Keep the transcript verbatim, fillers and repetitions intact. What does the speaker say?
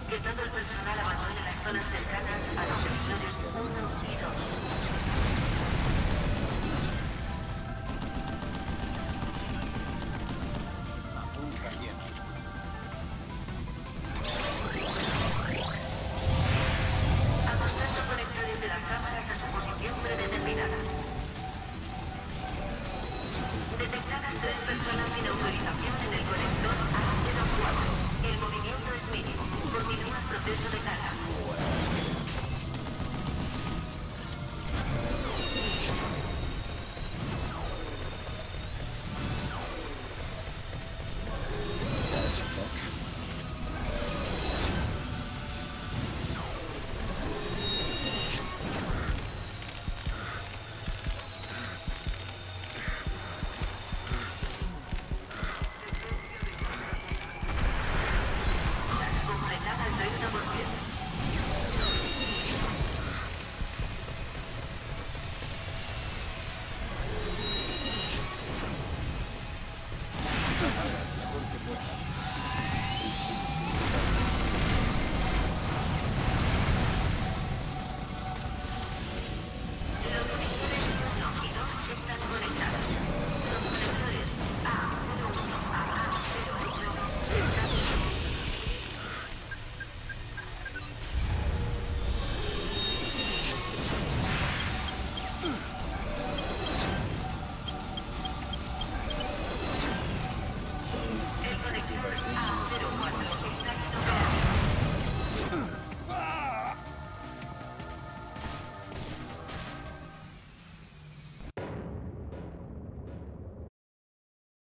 Que todo el personal abandone las zonas cercanas a los sectores uno y dos. Apunta bien. Ajustando conectores de las cámaras a su posición predeterminada. Detectadas tres personas sin autorización en el conector A cero cuatro. El movimiento es mínimo. Continúa el proceso de